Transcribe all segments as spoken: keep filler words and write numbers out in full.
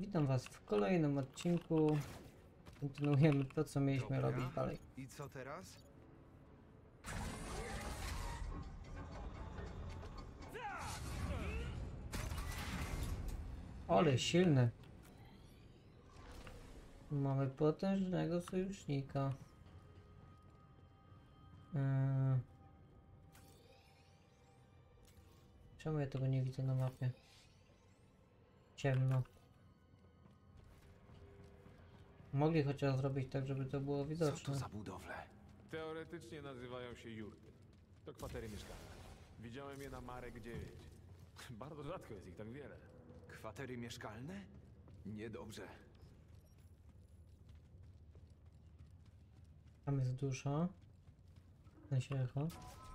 Witam Was w kolejnym odcinku. Kontynuujemy to, co mieliśmy Dobra. robić dalej. I co teraz? Ale silny. Mamy potężnego sojusznika. Eee... Czemu ja tego nie widzę na mapie? Ciemno. Mogli chociaż zrobić tak, żeby to było Co widoczne. to za budowle? Teoretycznie nazywają się jurty. To kwatery mieszkalne. Widziałem je na Marek dziewięć. Bardzo rzadko jest ich tak wiele. Kwatery mieszkalne? Niedobrze. Tam jest dużo. Ten się echo.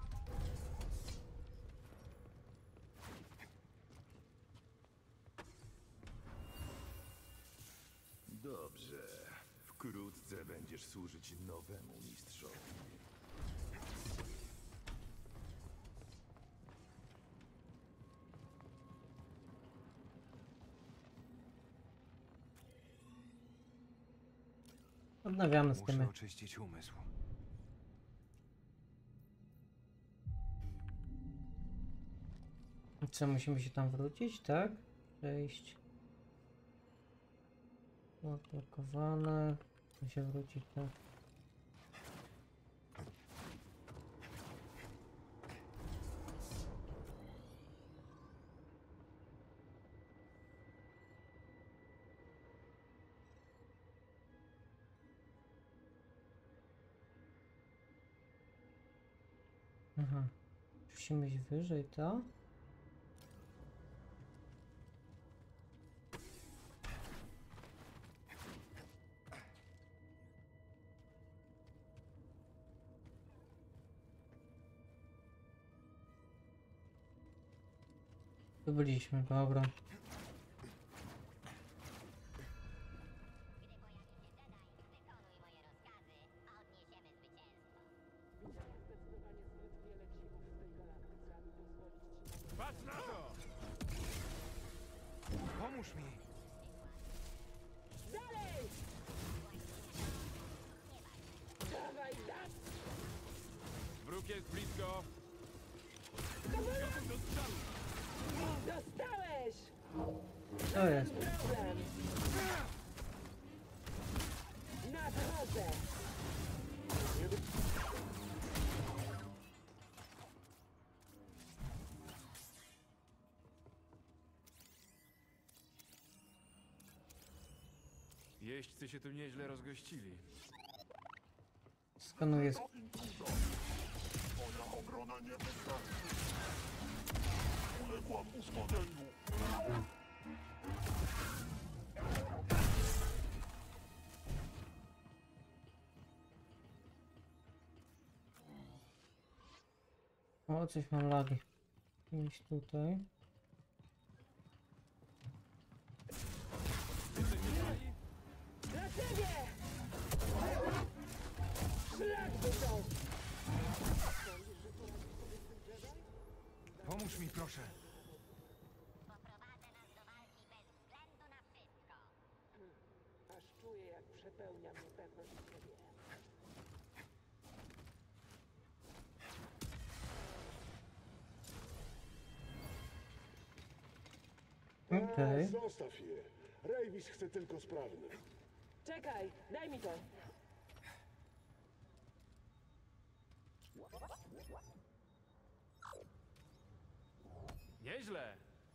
Dobrze. Wkrótce będziesz służyć nowemu mistrzowi. Odnawiamy z tymi. Muszę oczyścić umysł. Co, musimy się tam wrócić, tak? Przejść. Odblokowane. Musimy się wrócić, tak. Aha. Musimy iść wyżej, to? Tu byliśmy, dobra. Patrz na to! Pomóż mi! Dalej! Dawaj, dawaj! Wróg jest blisko! Dostałeś! Co jest? Problem! Nadchodzę! Jeźdźcy się tu nieźle rozgościli. Skanuję. sk- Moja obrona nie wystarczy. Uległam uszkodzeniu. O, coś mam lagi. Iść tutaj. Dla ciebie! Szlak wyciąg! Pomóż mi, proszę! Poprowadzę nas do walki bez względu na wszystko. Aż czuję, jak przepełnia mnie pewność siebie. Okej. A, zostaw je. Rejwis chce tylko sprawny. Czekaj, daj mi to! Nieźle!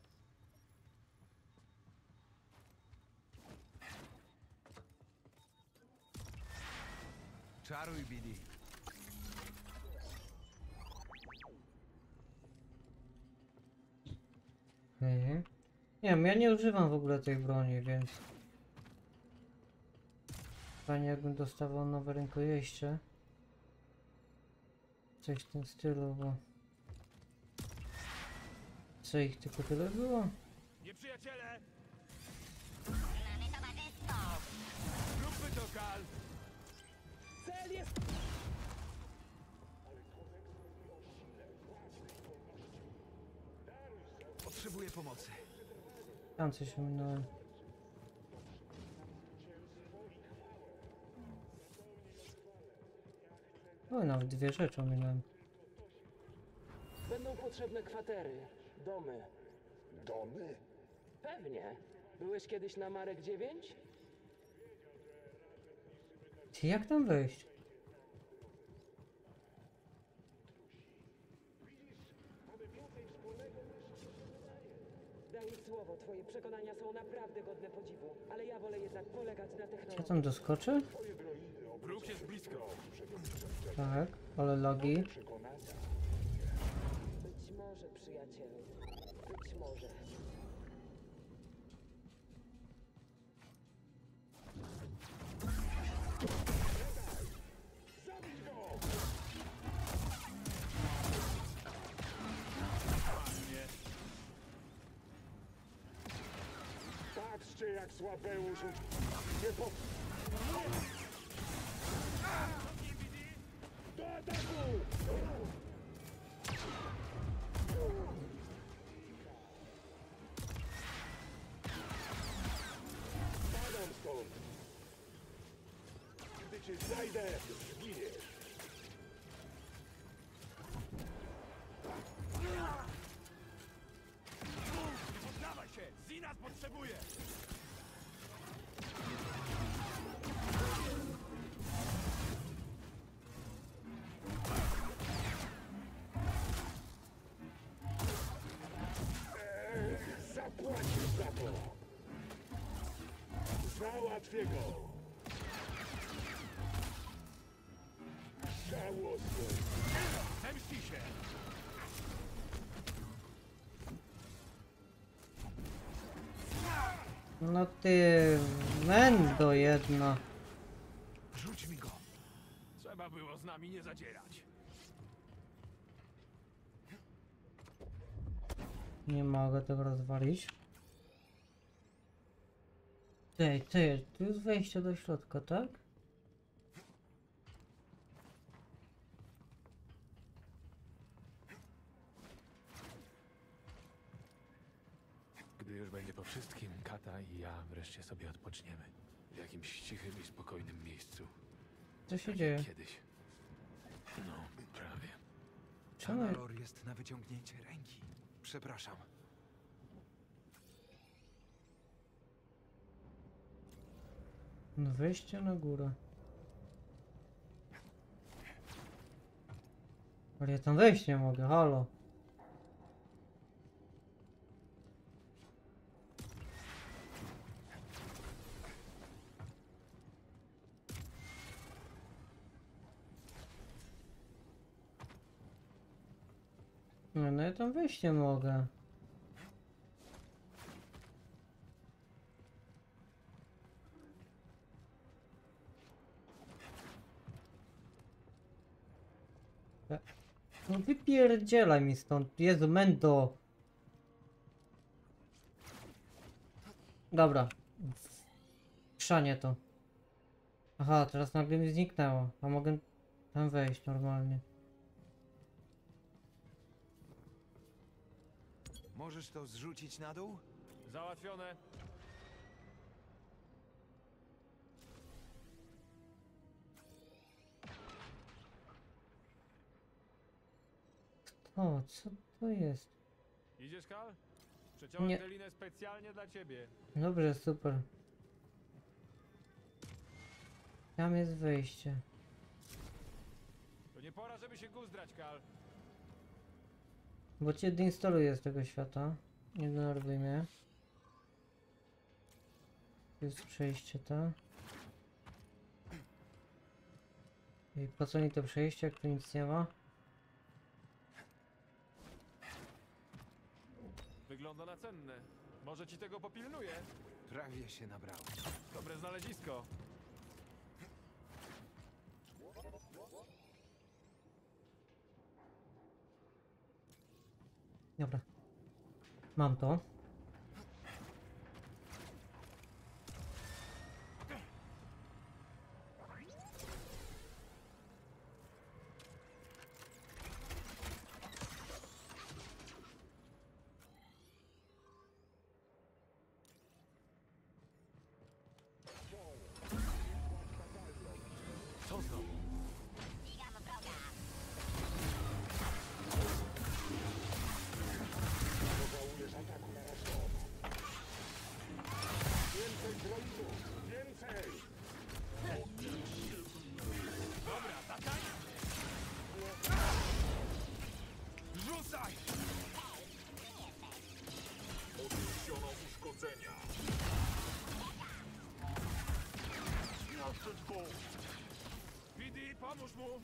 Czaruj, Billy. Okay. Nie wiem, ja nie używam w ogóle tej broni, więc... Fajnie jakbym dostawał nowe rękojeście. Coś w tym stylu, bo... Co ich tylko tyle było? Nieprzyjaciele! Mamy towarzystwo. Zróbmy to, Kal! Cel jest... Potrzebuję pomocy. Tam coś ominąłem. O, nawet dwie rzeczy ominąłem. Będą potrzebne kwatery, domy. Domy? Pewnie. Byłeś kiedyś na Marek dziewięć? Ty, jak tam wejść? Daj mi słowo, twoje przekonania są naprawdę godne podziwu, ale ja wolę jednak polegać na Ja technologii. tam doskoczę? Wróg jest blisko. Tak, ale logi. Być może, przyjacielu. Być może. Patrzcie, jak Słabeusz nie po... Do ataku! Spadam stąd! Gdy cię znajdę, zginiesz! Poddawaj się! Zinas potrzebuje! Zapłacisz za to! Załatwię go! Żałosny! Zemści się! No ty, mendo jedna. Rzuć mi go! Trzeba było z nami nie zadzierać. Nie mogę tego rozwalić. Ty, ty, tu jest wejście do środka, tak? Gdy już będzie po wszystkim, Kata i ja wreszcie sobie odpoczniemy. W jakimś cichym i spokojnym miejscu. Co się dzieje? Kiedyś. No, prawie. Czemu? Tanalor jest na wyciągnięcie ręki. Przepraszam. No wejście na górę. Ale ja tam wejść nie mogę, halo. No, no ja tam wejść nie mogę. No wypierdzielaj mi stąd, Jezu, mendo. Dobra. Krzanie to. Aha, teraz nagle mi zniknęło. A mogę tam wejść normalnie. Możesz to zrzucić na dół? Załatwione. O, co to jest? Idziesz, Kal? Przeciąłem Nie. tę linę specjalnie dla ciebie. Dobrze, super. Tam jest wejście. To nie pora, żeby się guzdrać, Kal. Bo cię deinstaluję z tego świata. Nie denerwuj mnie. Tu jest przejście, tak? I po co mi to przejście, jak tu nic nie ma? Wygląda na cenne. Może ci tego popilnuję? Prawie się nabrałem. Dobre znalezisko. Dobra. Mam to. Co znowu? Wigam wroga. Pomóż mu!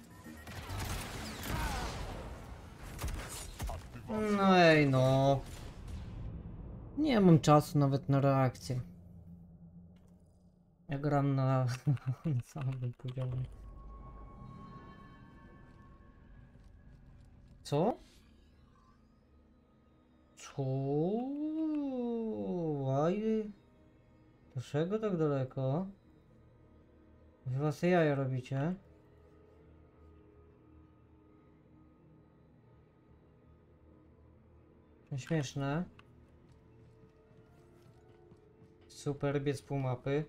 No ej, no. Nie mam czasu nawet na reakcję. Ja gram na samym poziomie. Co? Co? Why? Dlaczego tak daleko? Chyba sobie jaja robicie. Śmieszne. Super, biec pół mapy.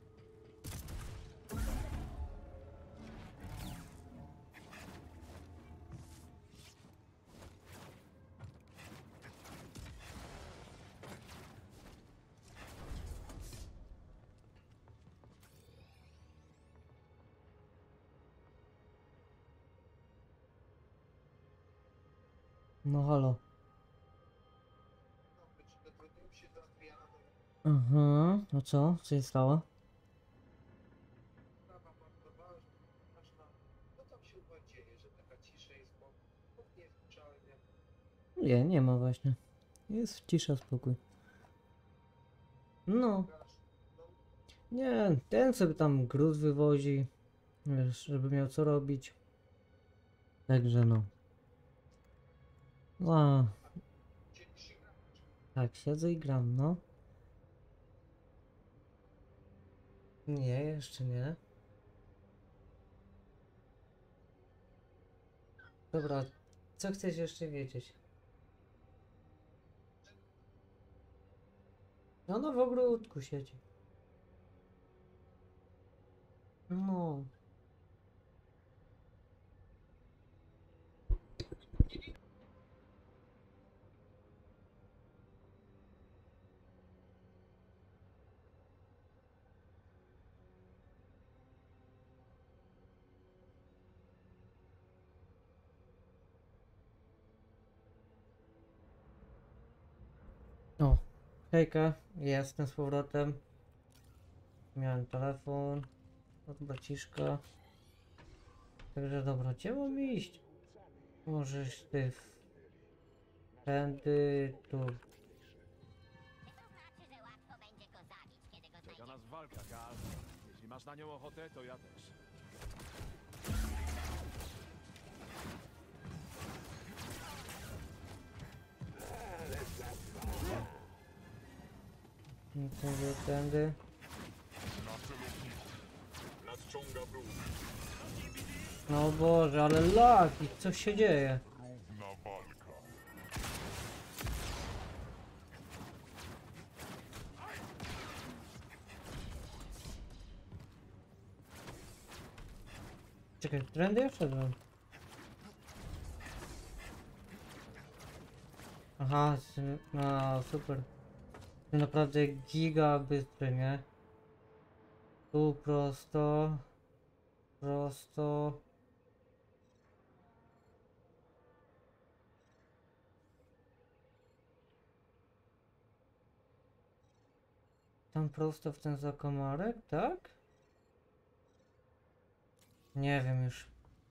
No halo. Aha, no co? Co się stało? Nie, nie ma właśnie. Jest cisza, spokój. No. Nie, ten sobie tam gruz wywozi. Wiesz, żeby miał co robić. Także no. A. Tak, siedzę i gram, no. Nie, jeszcze nie. Dobra, co chcesz jeszcze wiedzieć? No, no w ogródku siedzi. No. O, hejka, jestem z powrotem. Miałem telefon od braciszka. Także dobra, gdzie mam iść? Możesz ty w... tędy, tu. Czy to znaczy, że łatwo będzie go zabić, kiedy go Czeka znajdziemy? nas walka, Kal. Jeśli masz na nią ochotę, to ja też. No, tędy, tędy. Nadciąga wróg. No Boże, ale laki, co się dzieje? Równa walka. Czekaj, trendy ja wszedłem. Aha, z- no super. To naprawdę giga bystry, nie? Tu prosto. Prosto. Tam prosto w ten zakomarek, tak? Nie wiem już.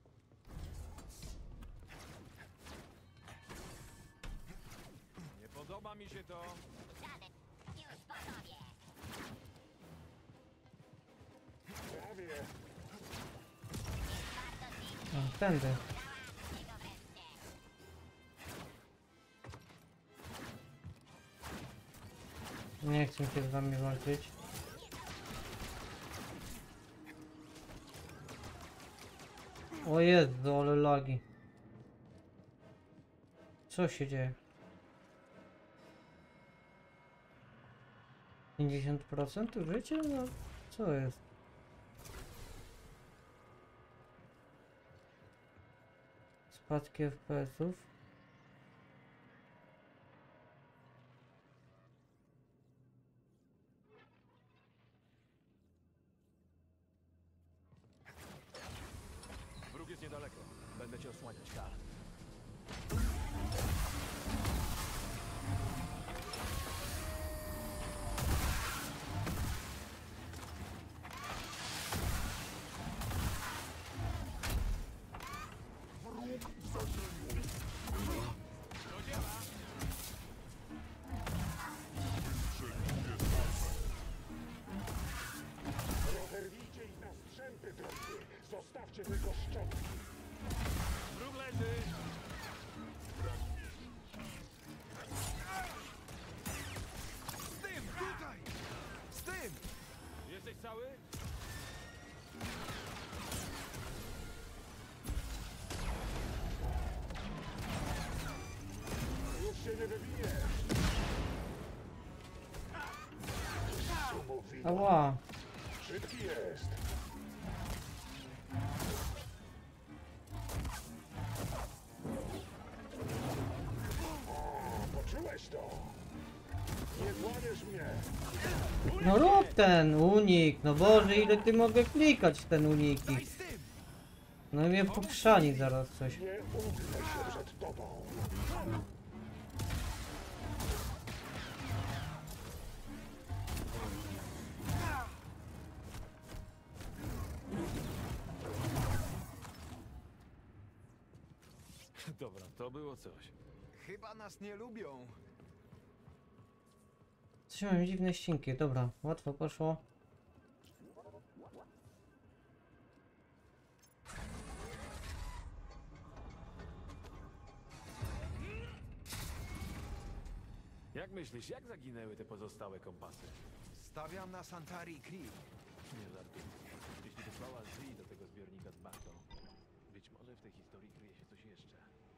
Nie podoba mi się to. Żaden. Już po tobie. Prawie. A, tędy. Załatwcie go wreszcie. Nie chcę się z wami walczyć. O Jezu, ale lagi. Co się dzieje? pięćdziesiąt procent życia? No, co jest? Spadki F P S-ów. Wróg jest niedaleko. Będę cię osłaniać, Kal. tylko szczątki. Wróg leży! Z tym, tutaj! Z tym! Jesteś cały? Już się nie wybijesz. Szumowina. Ała. Szybki jest. O, poczułeś to? Nie złamiesz mnie. No rób ten unik. No Boże, ile ty mogę klikać w ten uniki. Daj z tym! No i mnie poprzani zaraz coś. Nie ugnę się przed tobą. Dobra, to było coś. Chyba nas nie lubią. Coś mam dziwne ścinki. Dobra, łatwo poszło. Jak myślisz, jak zaginęły te pozostałe kompasy? Stawiam na Santari Kree. Nie żartuję. Jeśli wysłała Zee do tego zbiornika z Bartą, być może w tej historii kryje się coś jeszcze.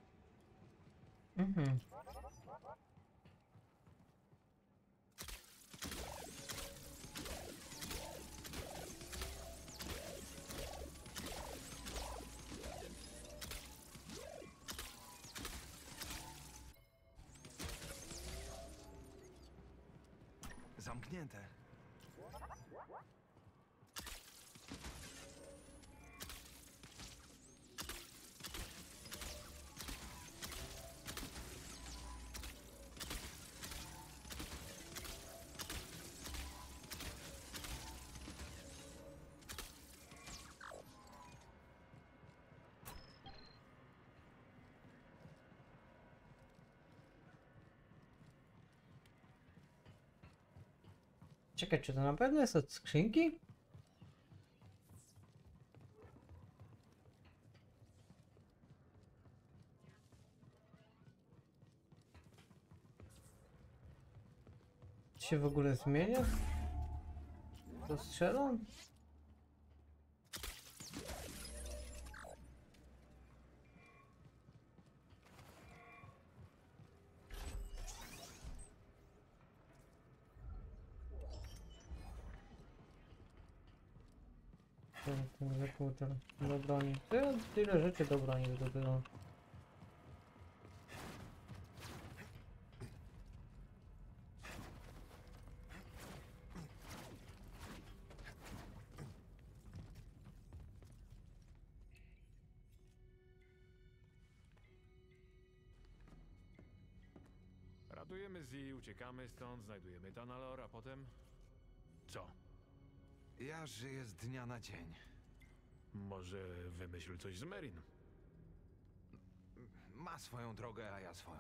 Mhm. Zamknięte. Czekaj, czy to na pewno jest od skrzynki? Czy się w ogóle zmienia? To strzelam? Ten, ten rekruter do broni. To ja tyle rzeczy do broni zdobyłem. Ratujemy Zee, uciekamy stąd, znajdujemy Tanalor, a potem... Co? Ja żyję z dnia na dzień. Może wymyśl coś z Merin? Ma swoją drogę, a ja swoją.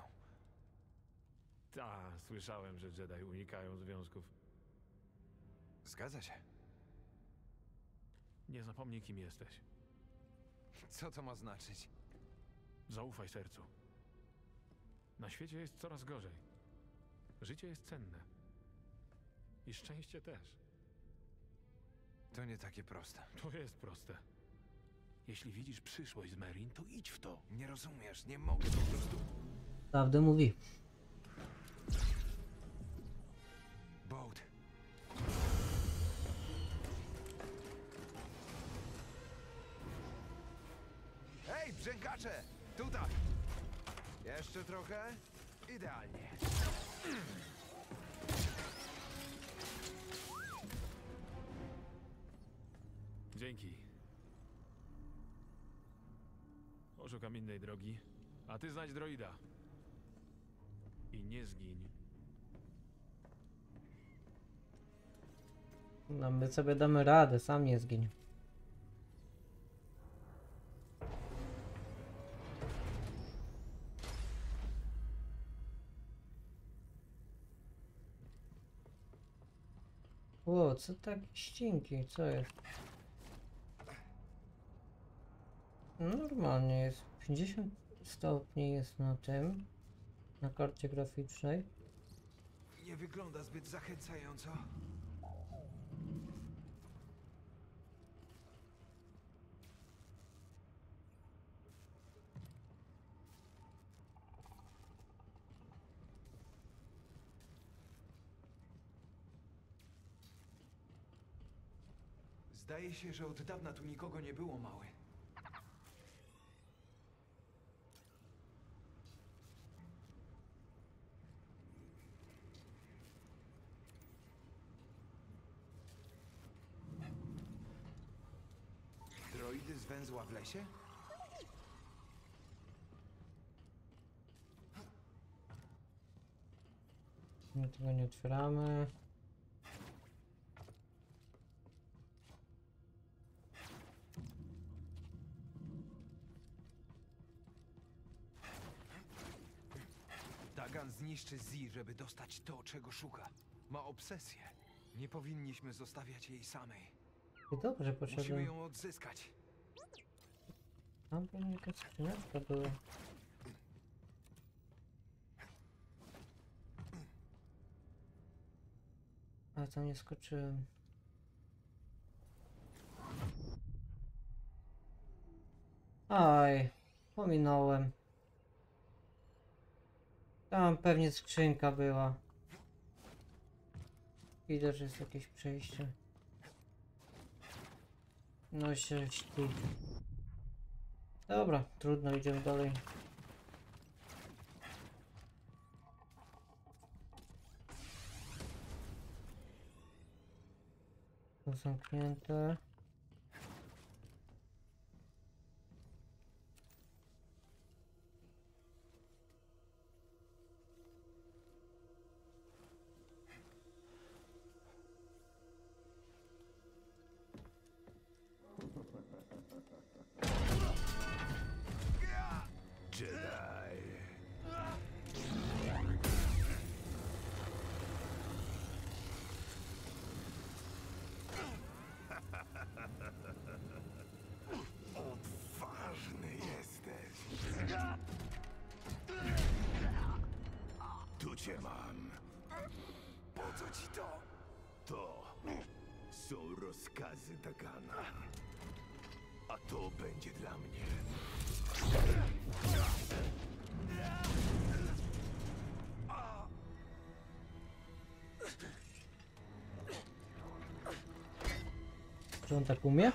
Ta, słyszałem, że Jedi unikają związków. Zgadza się. Nie zapomnij, kim jesteś. Co to ma znaczyć? Zaufaj sercu. Na świecie jest coraz gorzej. Życie jest cenne. I szczęście też. To nie takie proste. To jest proste. Jeśli widzisz przyszłość z Merin, to idź w to. Nie rozumiesz, nie mogę po prostu. Prawdę mówi. Boat. Hej, brzękacze! Tutaj! Jeszcze trochę? Idealnie. Dzięki. Poszukam innej drogi, a ty znajdź droida. I nie zgiń. No my sobie damy radę, sam nie zgiń. Ło, co takie ścinki, co jest? Normalnie jest. pięćdziesiąt stopni jest na tym. Na karcie graficznej. Nie wygląda zbyt zachęcająco. Zdaje się, że od dawna tu nikogo nie było, mały. Droidy z węzła w lesie? My tego nie otwieramy. Dagan zniszczy Zi, żeby dostać to, czego szuka. Ma obsesję. Nie powinniśmy zostawiać jej samej. I dobrze, Musimy poszedłem. ją odzyskać. Tam pewnie jakaś skrzyneczka była. A tam nie skoczyłem. Aj, pominąłem. Tam pewnie skrzynka była. Widać, że jest jakieś przejście. No się śpi. Dobra, trudno, idziemy dalej. To zamknięte. Jedi. Odważny jesteś. Tu cię mam. Po co ci to? To są rozkazy Dagana. A to będzie dla mnie. Czy on tak umie?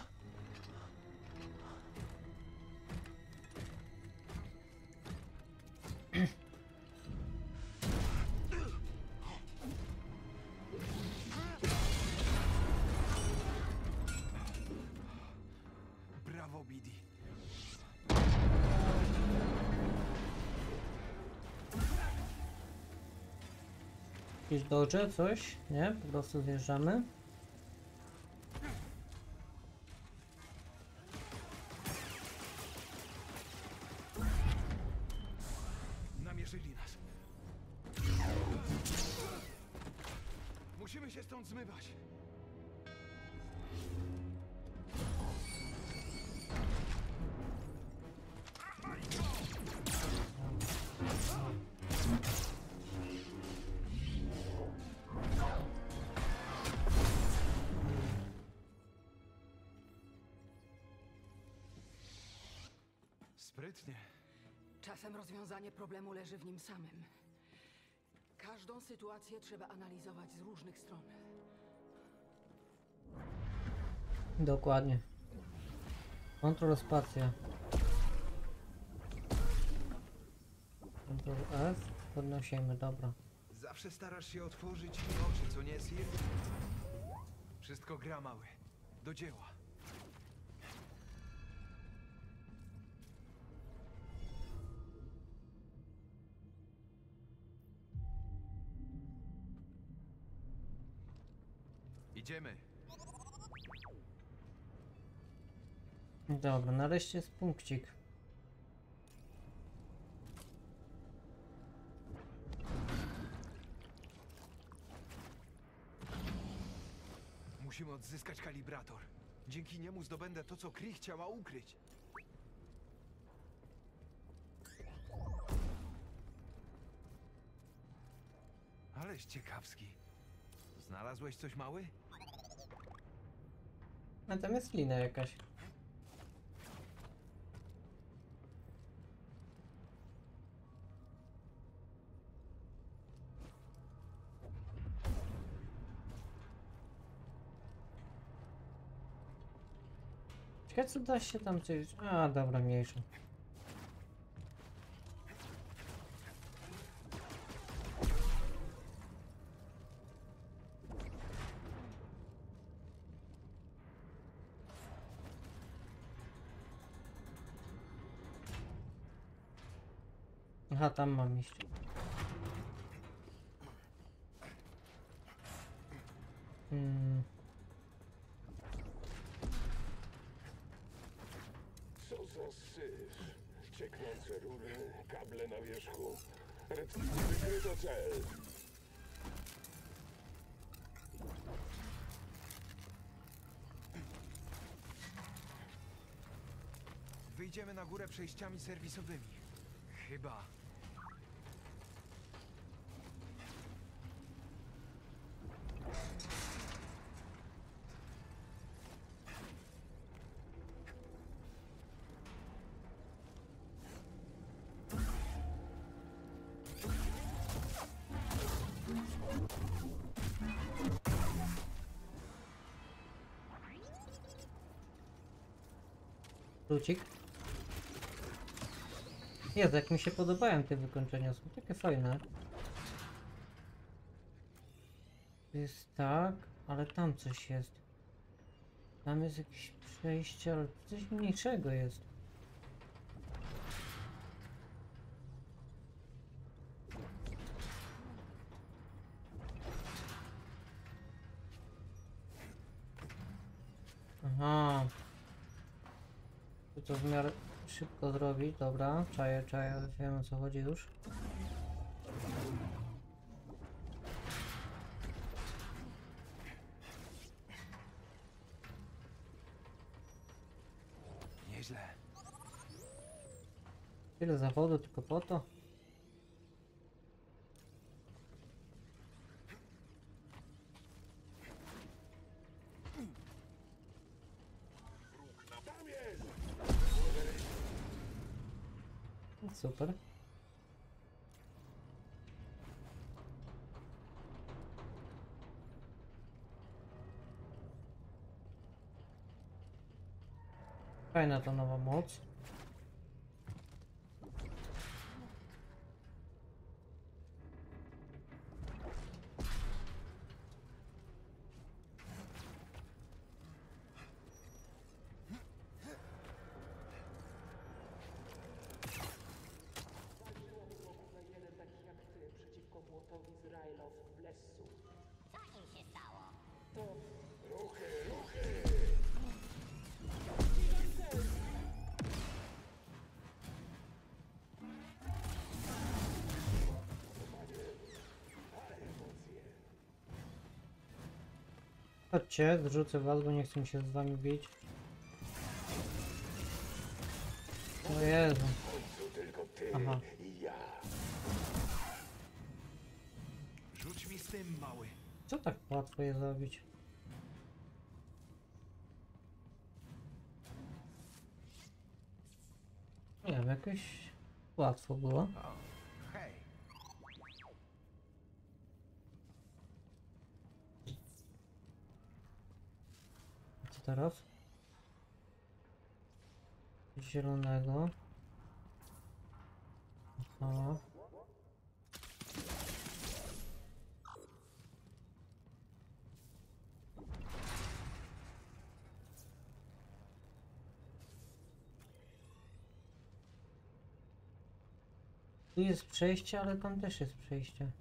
Brawo, Bidi. Jakieś dodże, coś? Nie? Po prostu zjeżdżamy. Namierzyli nas. Musimy się stąd zmywać. Sprytnie. Czasem rozwiązanie problemu leży w nim samym. Każdą sytuację trzeba analizować z różnych stron. Dokładnie. Kontrol spacja. Kontrol F. Podnosimy, dobra. Zawsze starasz się otworzyć mi oczy, co nie, Sir? Wszystko gra, mały. Do dzieła. Idziemy. Dobra, nareszcie jest punkcik. Musimy odzyskać kalibrator. Dzięki niemu zdobędę to, co Kree chciała ukryć. Aleś ciekawski. Znalazłeś coś, mały? A tam jest lina jakaś. Ciekawe co da się tam coś... A, dobra, mniejsza. Aha, tam mam iść. Hmm. Co za syf. Cieknące rury, kable na wierzchu. Red... Wykryto cel. Wyjdziemy na górę przejściami serwisowymi. Chyba. Lucik. Jezu, jak mi się podobają te wykończenia, są takie fajne. To jest tak, ale tam coś jest. Tam jest jakieś przejście, ale coś mniejszego jest. Aha. To w miarę szybko zrobić, dobra, czaję, czaję, wiem o co chodzi już. Nieźle. Tyle zawodu tylko po to. Tam jest! Super. Fajna ta nowa moc. Jeden takich jak ty przeciwko młotowi z Rajlow w Blessu. Co im się stało? To Ruchy, ruchy! Chodźcie, zrzucę was, bo nie chcę mi się z wami bić. O Jezu. W końcu tylko ty Aha. i ja. Rzuć mi z tym, mały. Co tak łatwo je zabić? Nie wiem, jakoś łatwo było. O, hej. Co teraz? Zielonego. Aha. Tu jest przejście, ale tam też jest przejście.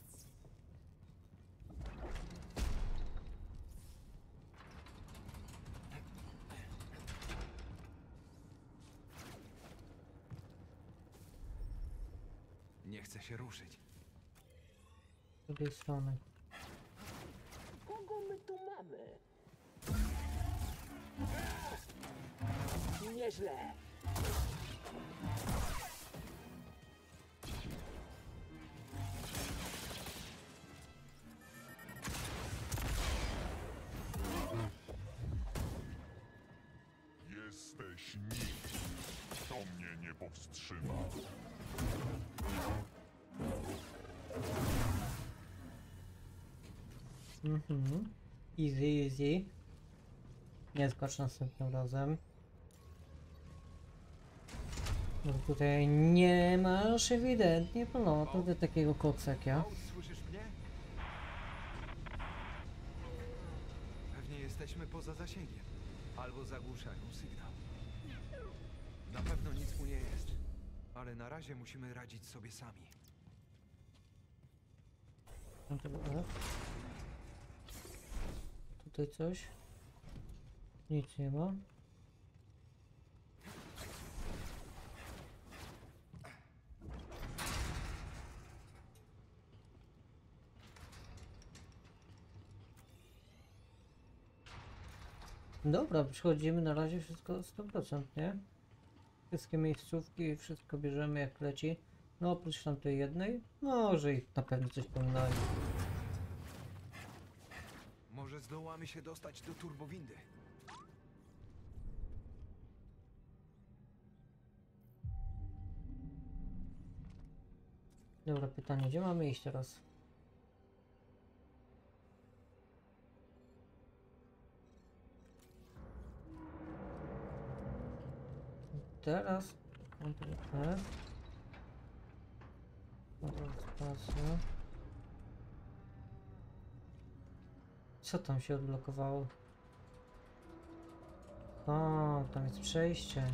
Nie chcę się ruszyć. Z drugiej strony. kogo my tu mamy? Nieźle. jesteś nic. To mnie nie powstrzyma. Mhm. Easy, easy. Nie skocz następnym razem. Bo tutaj nie masz ewidentnie pełnotu takiego koksa jak ja. Maus, słyszysz mnie? Pewnie jesteśmy poza zasięgiem. Albo zagłuszają sygnał. Na pewno nic mu nie jest. Ale na razie musimy radzić sobie sami. Tutaj coś. Nic nie ma. Dobra, przychodzimy na razie wszystko sto procent, nie? Wszystkie miejscówki, wszystko bierzemy jak leci. No oprócz tamtej jednej, może i na pewno coś pominąłem. Może zdołamy się dostać do turbowindy. Dobra, pytanie, gdzie mamy iść teraz? Teraz Ctrl F, Ctrl spacja. Co tam się odblokowało? O, tam jest przejście.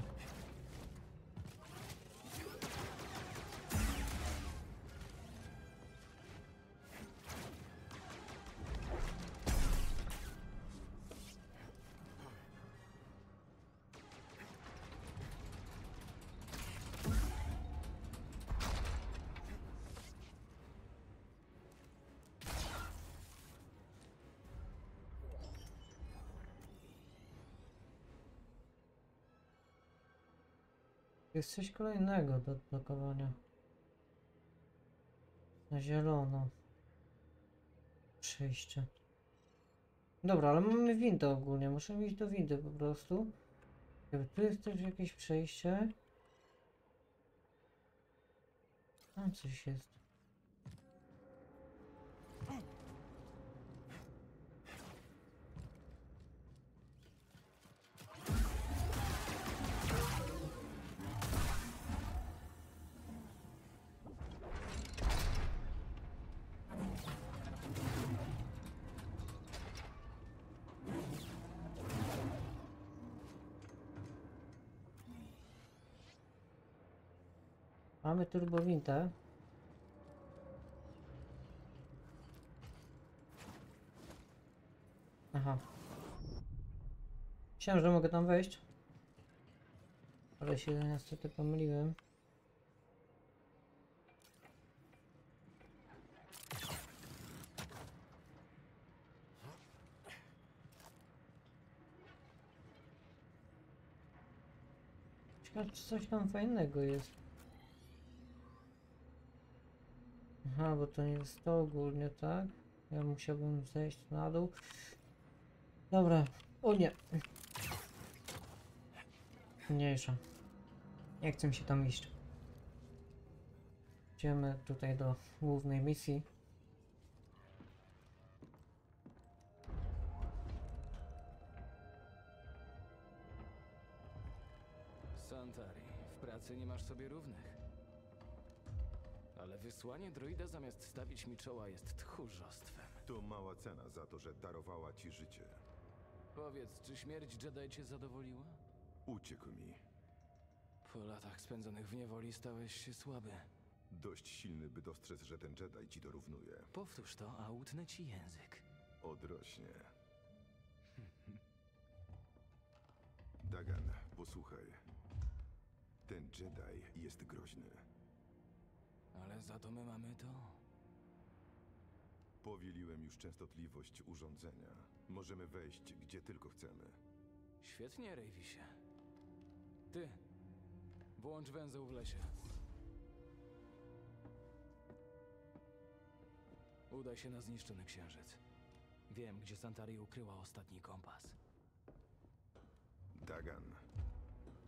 Jest coś kolejnego do odblokowania. Na zielono. Przejście. Dobra, ale mamy windę ogólnie. Musimy iść do windy po prostu. Jakby tu jest też jakieś przejście. Tam coś jest. Mamy turbowintę. Aha. Myślałem, że mogę tam wejść. Ale się niestety pomyliłem. Ciekawe, czy coś tam fajnego jest. Aha, bo to nie jest to ogólnie, tak? Ja musiałbym zejść na dół. Dobra. O nie. Mniejsza. Nie chcę mi się tam iść. Idziemy tutaj do głównej misji. Santari, w pracy nie masz sobie równych. Ale wysłanie droida zamiast stawić mi czoła jest tchórzostwem. To mała cena za to, że darowała ci życie. Powiedz, czy śmierć Jedi cię zadowoliła? Uciekł mi. Po latach spędzonych w niewoli stałeś się słaby. Dość silny, by dostrzec, że ten Jedi ci dorównuje. Powtórz to, a utnę ci język. Odrośnie. Dagan, posłuchaj. Ten Jedi jest groźny. Ale za to my mamy to. Powieliłem już częstotliwość urządzenia. Możemy wejść, gdzie tylko chcemy. Świetnie, Rejwisie. Ty, włącz węzeł w lesie. Udaj się na zniszczony księżyc. Wiem, gdzie Santari ukryła ostatni kompas. Dagan,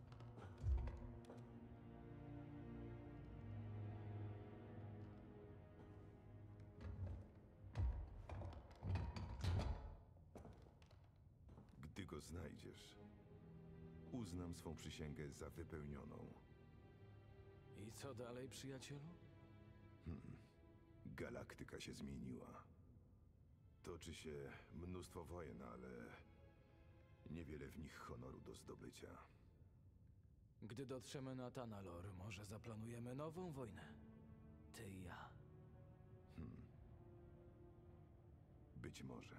Gdy go znajdziesz, uznam swą przysięgę za wypełnioną. I co dalej, przyjacielu? Hmm. Galaktyka się zmieniła. Toczy się mnóstwo wojen, ale niewiele w nich honoru do zdobycia. Gdy dotrzemy na Tanalor, może zaplanujemy nową wojnę. Ty i ja. Hmm. Być może.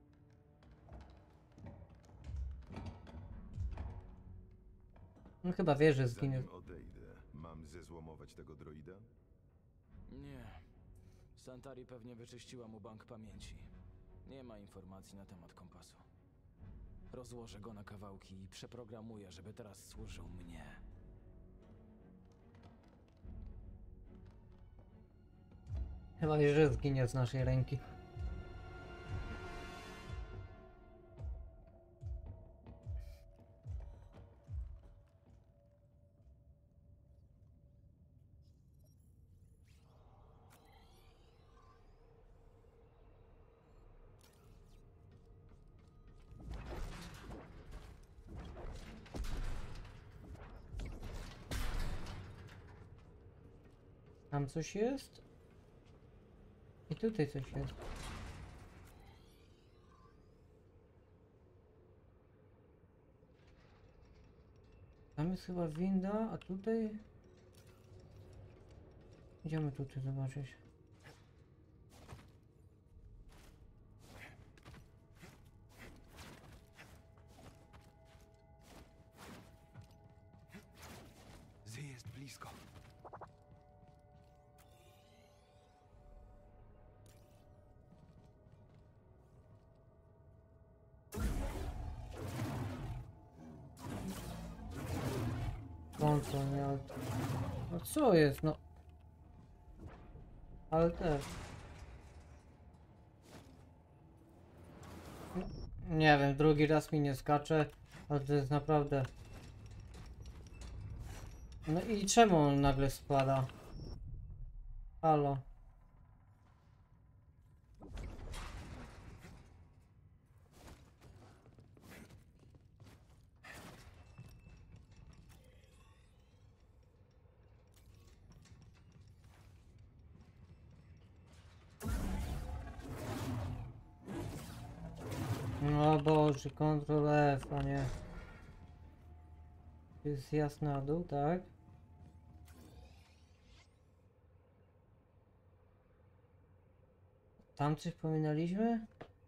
No chyba wie, że zginie. Zanim odejdę, mam zezłomować tego droida? Nie. Santari pewnie wyczyściła mu bank pamięci. Nie ma informacji na temat kompasu. Rozłożę go na kawałki i przeprogramuję, żeby teraz służył mnie. Chyba wie, że zginie z naszej ręki. Tam coś jest? I tutaj coś jest. Tam jest chyba winda, a tutaj... Idziemy tutaj zobaczyć. Zy jest blisko. Kontrol, nie alt. No co jest, no? Ale też. Nie wiem, drugi raz mi nie skacze, ale to jest naprawdę... No i czemu on nagle spada? Halo. No Boże, kontrol F, a nie. Jest jasny na dół, tak? Tam coś pominęliśmy?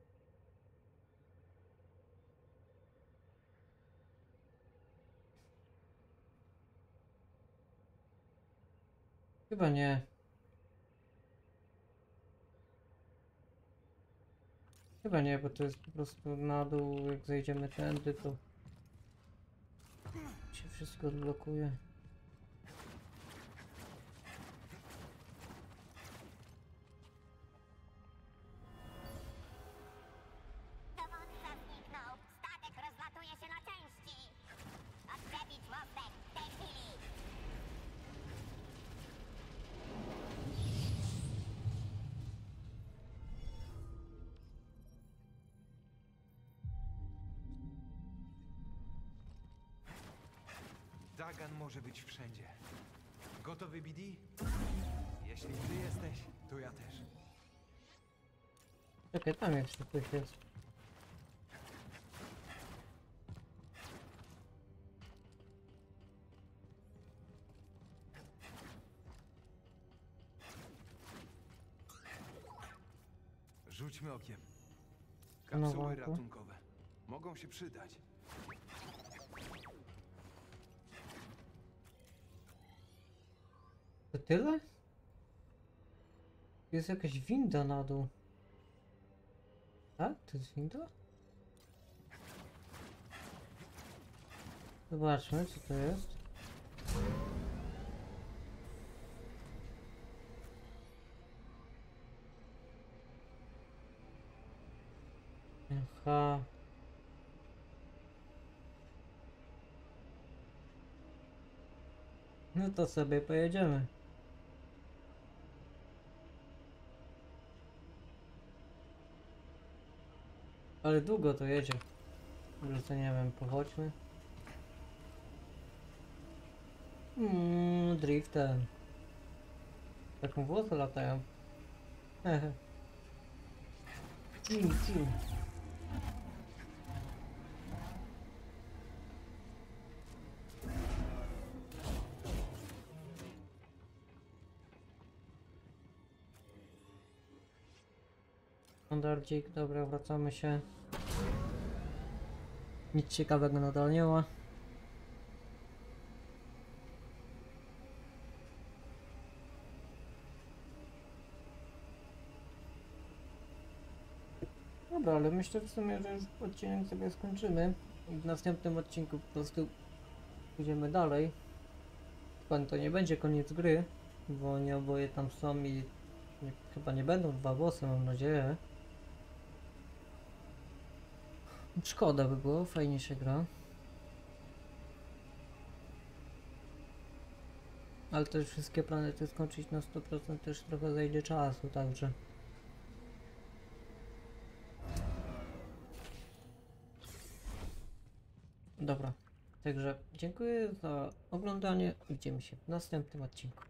Chyba nie. Chyba nie, bo to jest po prostu na dół, jak zejdziemy tędy, to się wszystko odblokuje. Dowódca zniknął. Statek rozlatuje się na części. Odczepić mostek w tej chwili. Dagan może być wszędzie. Gotowy, B D? Jeśli ty jesteś, to ja też. Czekaj, tam jeszcze coś jest. Rzućmy okiem. No Kapsuły właśnie. ratunkowe. Mogą się przydać. To tyle? Jest jakaś winda na dół. Tak? To jest winda? Zobaczmy, co to jest. Aha. No to sobie pojedziemy. Ale długo to jedzie. Że to nie wiem, pochodźmy. Mmm, driftem. Taką włosy latają. Hehe. Cim, cim. Standardzik, dobra, wracamy się. Nic ciekawego nadal nie ma. Dobra, ale myślę w sumie, że już odcinek sobie skończymy. I w następnym odcinku po prostu pójdziemy dalej. Chyba to nie będzie koniec gry, bo oni oboje tam są i nie, chyba nie będą dwa bossy, mam nadzieję. Szkoda by było, fajnie się gra. Ale też wszystkie planety skończyć na sto procent też trochę zajdzie czasu, także... Dobra, także dziękuję za oglądanie. Widzimy się w następnym odcinku.